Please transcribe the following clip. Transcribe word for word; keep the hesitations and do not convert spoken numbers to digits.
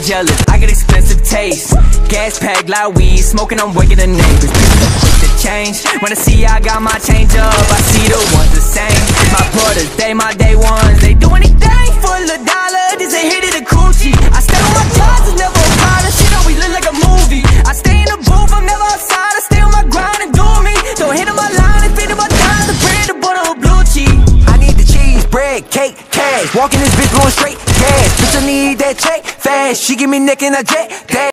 jealous, I got expensive taste. Gas pack, loud weed, smoking, I'm waking the neighbors. People quick to change, when I see I got my change up, I see the ones the same. My brothers, they my day ones, they do anything for a dollar, this a hit of the coochie. I stay on my jobs, it's never a problem, shit always look like a movie. I stay in the booth, I'm never outside, I stay on my grind and do me. Don't hit on my line and feed on my time, the bread, the butter, or blue cheese. I need the cheese, bread, cake, cash, walking this bitch going straight gas. Bitch, I need that check fast, she give me neck and I jet.